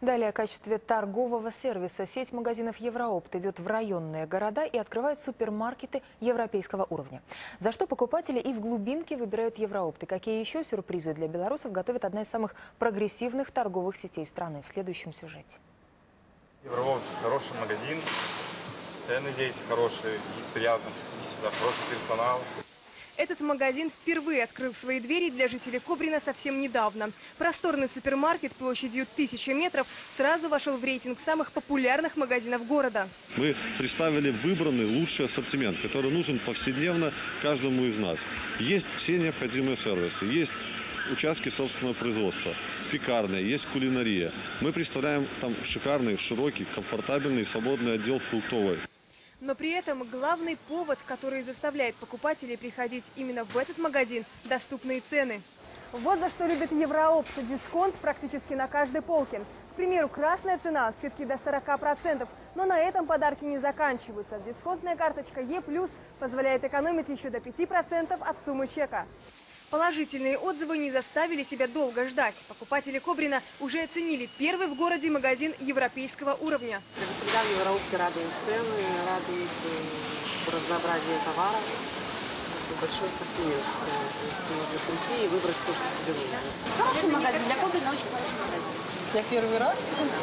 Далее, в качестве торгового сервиса сеть магазинов «Евроопт» идет в районные города и открывает супермаркеты европейского уровня. За что покупатели и в глубинке выбирают «Евроопт. И какие еще сюрпризы для белорусов готовит одна из самых прогрессивных торговых сетей страны. В следующем сюжете. «Евроопт» – хороший магазин, цены здесь хорошие и приятно ходить сюда, хороший персонал. Этот магазин впервые открыл свои двери для жителей Кобрина совсем недавно. Просторный супермаркет площадью 1000 метров сразу вошел в рейтинг самых популярных магазинов города. Мы представили выбранный лучший ассортимент, который нужен повседневно каждому из нас. Есть все необходимые сервисы, есть участки собственного производства, пекарня, есть кулинария. Мы представляем там шикарный, широкий, комфортабельный, свободный отдел фруктовый. Но при этом главный повод, который заставляет покупателей приходить именно в этот магазин – доступные цены. Вот за что любит Евроопт – дисконт практически на каждой полке. К примеру, красная цена – скидки до 40%. Но на этом подарки не заканчиваются. Дисконтная карточка Е+ позволяет экономить еще до 5% от суммы чека. Положительные отзывы не заставили себя долго ждать. Покупатели Кобрина уже оценили первый в городе магазин европейского уровня. Всегда в Евроопте радуют цены, радует разнообразие товаров, большой ассортимент. То есть можно прийти и выбрать все, что тебе нужно. Хороший магазин, для Кобрина очень хороший магазин. Я первый раз,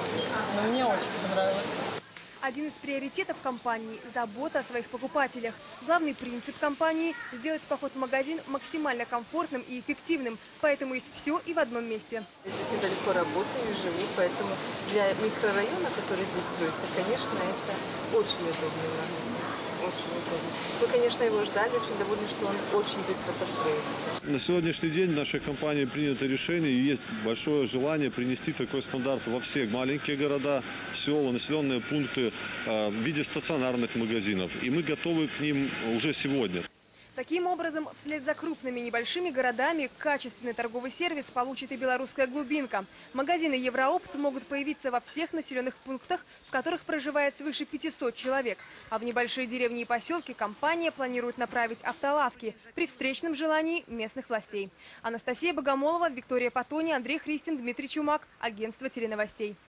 но мне очень понравилось. Один из приоритетов компании – забота о своих покупателях. Главный принцип компании – сделать поход в магазин максимально комфортным и эффективным. Поэтому есть все и в одном месте. Здесь недалеко работаю и живу, поэтому для микрорайона, который здесь строится, конечно, это очень удобный магазин. Очень удобно. Мы, конечно, его ждали, очень довольны, что он очень быстро построится. На сегодняшний день в нашей компании принято решение и есть большое желание принести такой стандарт во все маленькие города, села, населенные пункты в виде стационарных магазинов. И мы готовы к ним уже сегодня. Таким образом, вслед за крупными и небольшими городами качественный торговый сервис получит и белорусская глубинка. Магазины Евроопт могут появиться во всех населенных пунктах, в которых проживает свыше 500 человек. А в небольшие деревни и поселки компания планирует направить автолавки при встречном желании местных властей. Анастасия Богомолова, Виктория Патони, Андрей Христин, Дмитрий Чумак. Агентство теленовостей.